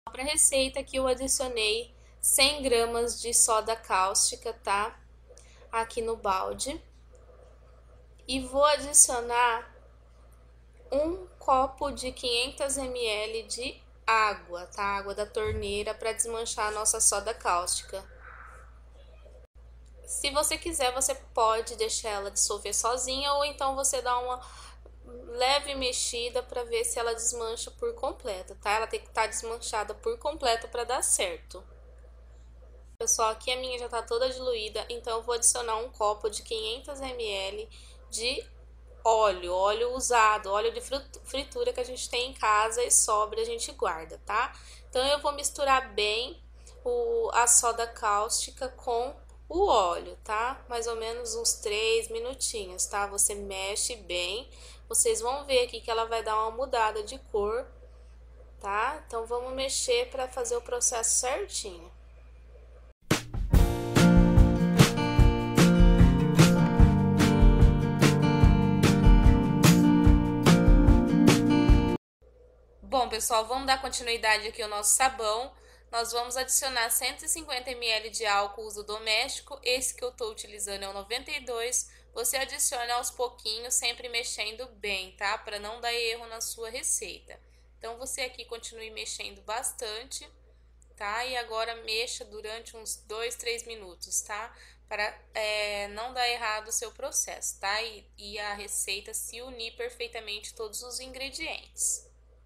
Para a receita aqui eu adicionei 100 gramas de soda cáustica, tá? Aqui no balde. E vou adicionar um copo de 500 ml de água, tá? Água da torneira para desmanchar a nossa soda cáustica. Se você quiser, você pode deixar ela dissolver sozinha ou então você dá uma leve mexida para ver se ela desmancha por completo, tá? Ela tem que estar desmanchada por completo para dar certo. Pessoal, aqui a minha já tá toda diluída, então eu vou adicionar um copo de 500 ml de óleo usado, óleo de fritura que a gente tem em casa e sobra a gente guarda, tá? Então eu vou misturar bem a soda cáustica com o óleo, tá? Mais ou menos uns 3 minutinhos, tá? Você mexe bem, vocês vão ver aqui que ela vai dar uma mudada de cor, tá? Então vamos mexer para fazer o processo certinho. Bom, pessoal, vamos dar continuidade aqui ao nosso sabão. Nós vamos adicionar 150 ml de álcool uso doméstico. Esse que eu estou utilizando é o 92. Você adiciona aos pouquinhos, sempre mexendo bem, tá? Para não dar erro na sua receita. Então, você aqui continue mexendo bastante, tá? E agora mexa durante uns 2, 3 minutos, tá? Para não dar errado o seu processo, tá? E a receita se unir perfeitamente todos os ingredientes.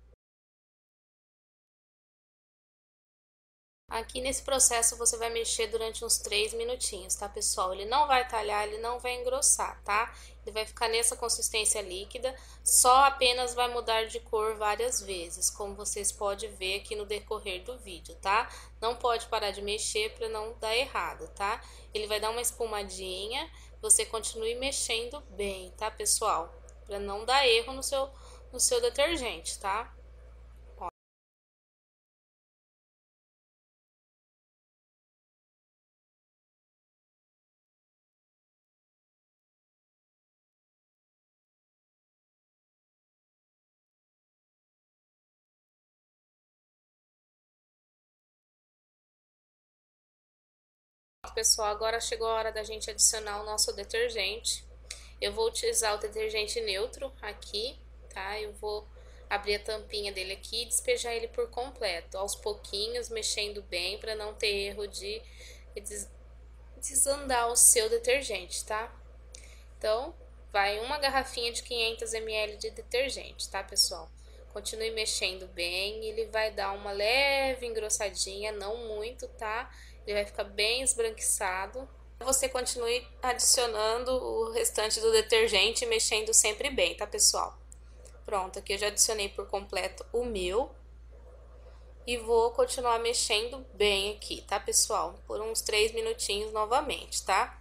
Aqui nesse processo você vai mexer durante uns 3 minutinhos, tá, pessoal? Ele não vai talhar, ele não vai engrossar, tá? Ele vai ficar nessa consistência líquida, só apenas vai mudar de cor várias vezes, como vocês podem ver aqui no decorrer do vídeo, tá? Não pode parar de mexer para não dar errado, tá? Ele vai dar uma espumadinha, você continue mexendo bem, tá, pessoal? Para não dar erro no seu detergente, tá? Pessoal, agora chegou a hora da gente adicionar o nosso detergente. Eu vou utilizar o detergente neutro aqui, tá? Eu vou abrir a tampinha dele aqui e despejar ele por completo, aos pouquinhos, mexendo bem para não ter erro de desandar o seu detergente, tá? Então, vai uma garrafinha de 500 ml de detergente, tá, pessoal? Continue mexendo bem, ele vai dar uma leve engrossadinha, não muito, tá? Ele vai ficar bem esbranquiçado. Você continue adicionando o restante do detergente, mexendo sempre bem, tá, pessoal? Pronto, aqui eu já adicionei por completo o meu. E vou continuar mexendo bem aqui, tá, pessoal? Por uns 3 minutinhos novamente, tá?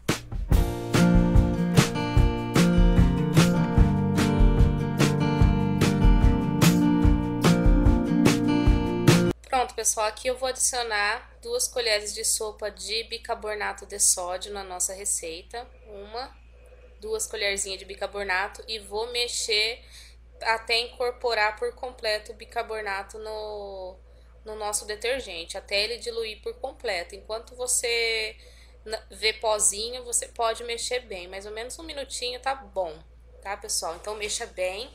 Pronto, pessoal, aqui eu vou adicionar 2 colheres de sopa de bicarbonato de sódio na nossa receita. 2 colherzinhas de bicarbonato e vou mexer até incorporar por completo o bicarbonato no nosso detergente, até ele diluir por completo. Enquanto você vê pozinho, você pode mexer bem, mais ou menos um minutinho tá bom, tá, pessoal? Então mexa bem.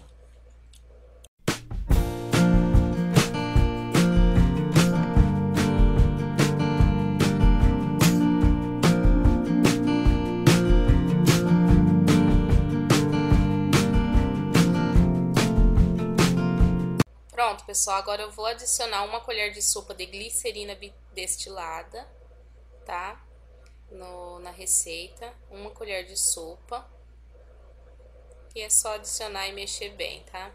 Pronto, pessoal, agora eu vou adicionar uma colher de sopa de glicerina destilada, tá? Na receita, uma colher de sopa. E é só adicionar e mexer bem, tá?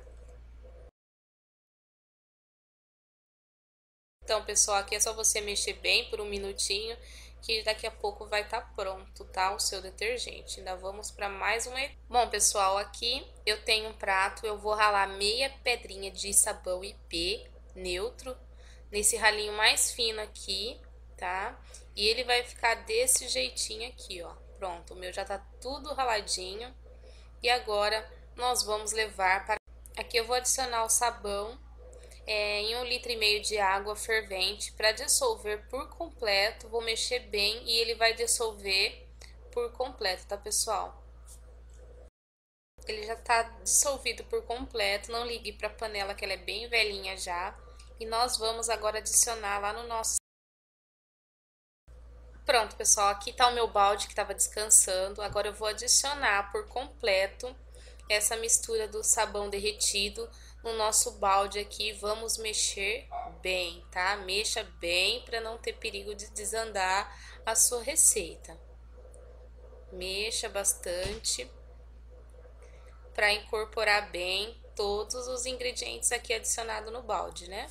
Então, pessoal, aqui é só você mexer bem por um minutinho, que daqui a pouco vai estar pronto, tá? O seu detergente. Ainda vamos para mais uma. Bom, pessoal, aqui eu tenho um prato, eu vou ralar meia pedrinha de sabão IP neutro nesse ralinho mais fino aqui, tá? E ele vai ficar desse jeitinho aqui, ó. Pronto, o meu já tá tudo raladinho. E agora nós vamos levar para. Aqui eu vou adicionar o sabão. em 1,5 litro de água fervente para dissolver por completo. Vou mexer bem e ele vai dissolver por completo, tá, pessoal? Ele já tá dissolvido por completo, não ligue para a panela que ela é bem velhinha já. E nós vamos agora adicionar lá no nosso... Pronto, pessoal, aqui tá o meu balde que estava descansando. Agora eu vou adicionar por completo essa mistura do sabão derretido no nosso balde aqui. Vamos mexer bem, tá? Mexa bem para não ter perigo de desandar a sua receita. Mexa bastante para incorporar bem todos os ingredientes aqui adicionados no balde, né?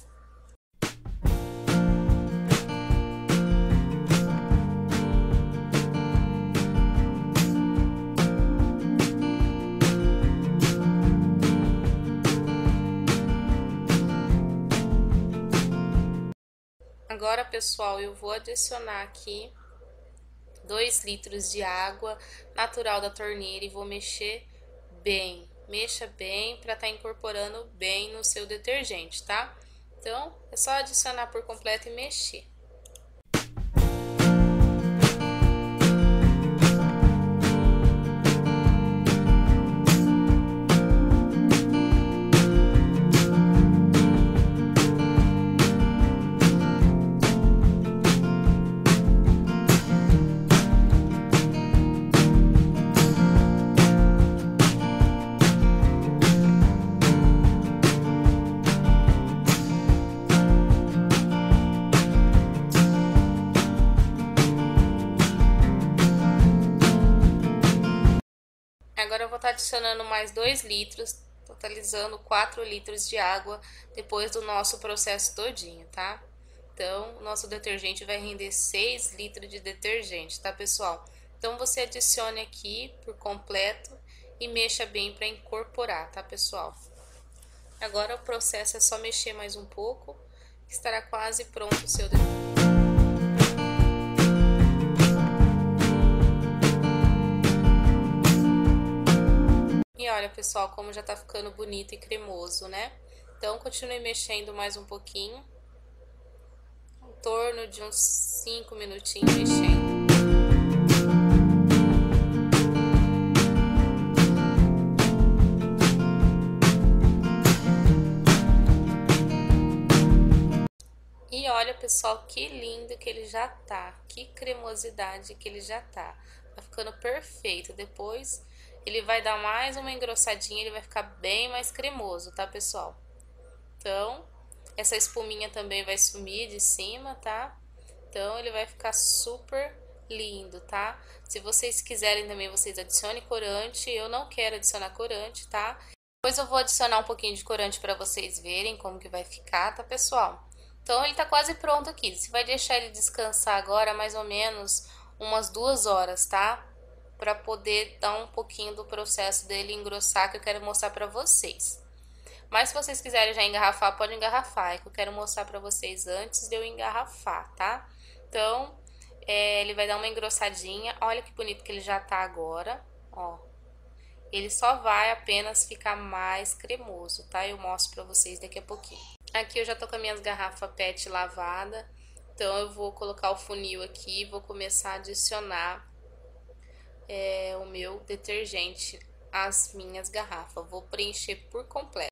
Agora, pessoal, eu vou adicionar aqui 2 litros de água natural da torneira e vou mexer bem. Mexa bem para estar incorporando bem no seu detergente, tá? Então, é só adicionar por completo e mexer. Agora eu vou estar adicionando mais 2 litros, totalizando 4 litros de água depois do nosso processo todinho, tá? Então, o nosso detergente vai render 6 litros de detergente, tá, pessoal? Então, você adicione aqui por completo e mexa bem para incorporar, tá, pessoal? Agora o processo é só mexer mais um pouco, estará quase pronto o seu detergente. E olha, pessoal, como já tá ficando bonito e cremoso, né? Então, continue mexendo mais um pouquinho. Em torno de uns 5 minutinhos mexendo. E olha, pessoal, que lindo que ele já tá. Que cremosidade que ele já tá. Tá ficando perfeito. Depois... ele vai dar mais uma engrossadinha, ele vai ficar bem mais cremoso, tá, pessoal? Então, essa espuminha também vai sumir de cima, tá? Então, ele vai ficar super lindo, tá? Se vocês quiserem também, vocês adicionem corante. Eu não quero adicionar corante, tá? Depois eu vou adicionar um pouquinho de corante para vocês verem como que vai ficar, tá, pessoal? Então, ele tá quase pronto aqui. Você vai deixar ele descansar agora mais ou menos umas 2 horas, tá? Para poder dar um pouquinho do processo dele engrossar, que eu quero mostrar para vocês. Mas se vocês quiserem já engarrafar, pode engarrafar, é que eu quero mostrar para vocês antes de eu engarrafar, tá? Então, ele vai dar uma engrossadinha. Olha que bonito que ele já tá agora, ó. Ele só vai apenas ficar mais cremoso, tá? Eu mostro para vocês daqui a pouquinho. Aqui eu já tô com as minhas garrafas PET lavada, então eu vou colocar o funil aqui e vou começar a adicionar o meu detergente às minhas garrafas. Vou preencher por completo.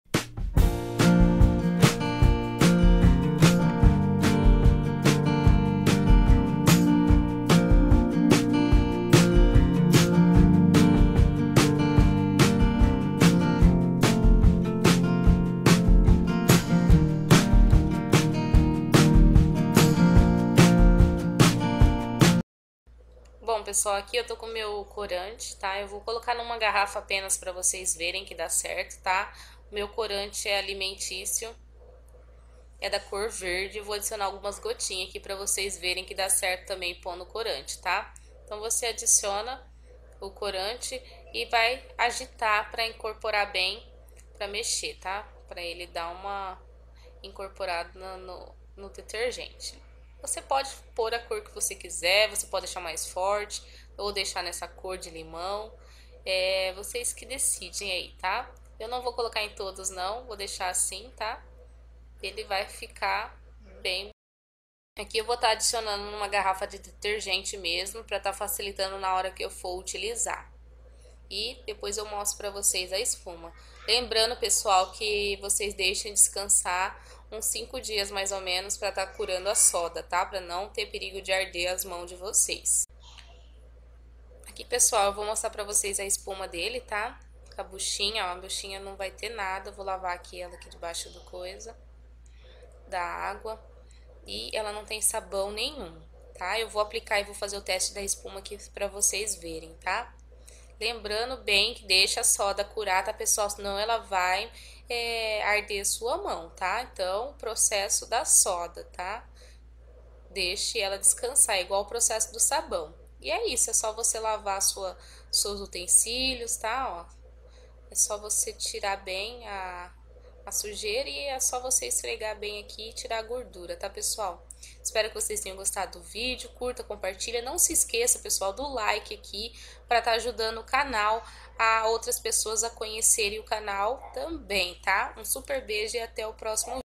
Bom, pessoal, aqui eu tô com o meu corante, tá? Eu vou colocar numa garrafa apenas para vocês verem que dá certo, tá? O meu corante é alimentício, é da cor verde. Eu vou adicionar algumas gotinhas aqui para vocês verem que dá certo também pôr no corante, tá? Então, você adiciona o corante e vai agitar para incorporar bem, para mexer, tá? Para ele dar uma incorporada no detergente. Você pode pôr a cor que você quiser, você pode deixar mais forte ou deixar nessa cor de limão. Vocês que decidem aí, tá? Eu não vou colocar em todos não, vou deixar assim, tá? ele vai ficar bem. Aqui eu vou estar adicionando numa garrafa de detergente mesmo, para estar facilitando na hora que eu for utilizar. E depois eu mostro para vocês a espuma. Lembrando, pessoal, que vocês deixem descansar uns 5 dias mais ou menos para estar curando a soda, tá? Para não ter perigo de arder as mãos de vocês. Aqui, pessoal, eu vou mostrar para vocês a espuma dele, tá? A buchinha, ó, a buchinha não vai ter nada. Eu vou lavar aqui ela aqui debaixo do coisa, da água. E ela não tem sabão nenhum, tá? Eu vou aplicar e vou fazer o teste da espuma aqui para vocês verem, tá? Lembrando bem que deixa a soda curar, tá, pessoal? Senão ela vai arder sua mão, tá? Então, o processo da soda, tá? Deixe ela descansar, igual o processo do sabão. E é isso, é só você lavar seus utensílios, tá? Ó, é só você tirar bem a sujeira e é só você esfregar bem aqui e tirar a gordura, tá, pessoal? Espero que vocês tenham gostado do vídeo, curta, compartilha, não se esqueça, pessoal, do like aqui para estar ajudando o canal a outras pessoas a conhecerem o canal também, tá? Um super beijo e até o próximo vídeo.